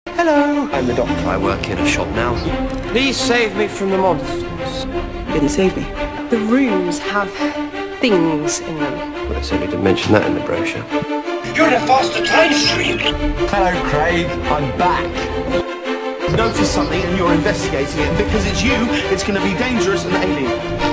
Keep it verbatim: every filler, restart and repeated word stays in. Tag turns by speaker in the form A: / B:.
A: Hello.
B: I'm the doctor.
C: I work in a shop now.
A: Please save me from the monsters.
B: You didn't save me.
D: The rooms have things in them.
C: Well, they certainly didn't mention that in the brochure.
E: You're the faster time stream.
F: Hello, Craig. I'm back. Notice something and you're investigating it. Because it's you, it's going to be dangerous and alien.